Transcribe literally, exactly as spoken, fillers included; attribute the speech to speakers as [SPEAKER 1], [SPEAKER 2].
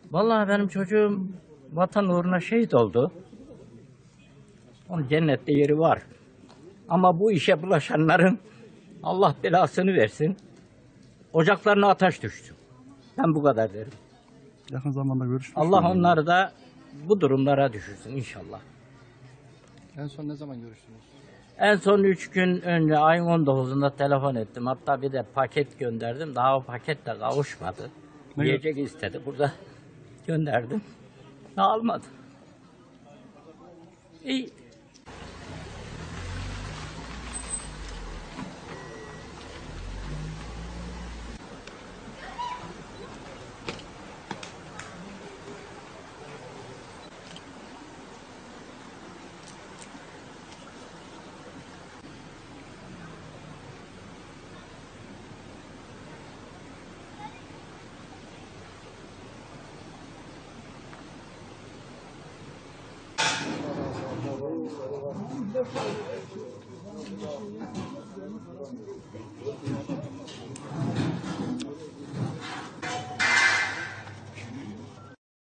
[SPEAKER 1] Vallahi benim çocuğum vatan uğruna şehit oldu. Onun cennette yeri var. Ama bu işe bulaşanların Allah belasını versin. Ocaklarına ateş düştü. Ben bu kadar derim.
[SPEAKER 2] Yakın zamanda görüşmüş
[SPEAKER 1] Allah
[SPEAKER 2] müydünüz?
[SPEAKER 1] onları da bu durumlara düşürsün inşallah.
[SPEAKER 2] En son ne zaman görüştünüz?
[SPEAKER 1] En son üç gün önce ayın on dokuzunda telefon ettim. Hatta bir de paket gönderdim. Daha o paket de kavuşmadı.
[SPEAKER 2] Ne
[SPEAKER 1] Yiyecek istedi. Burada gönderdim. Daha almadı. İyi.
[SPEAKER 2] Thank you.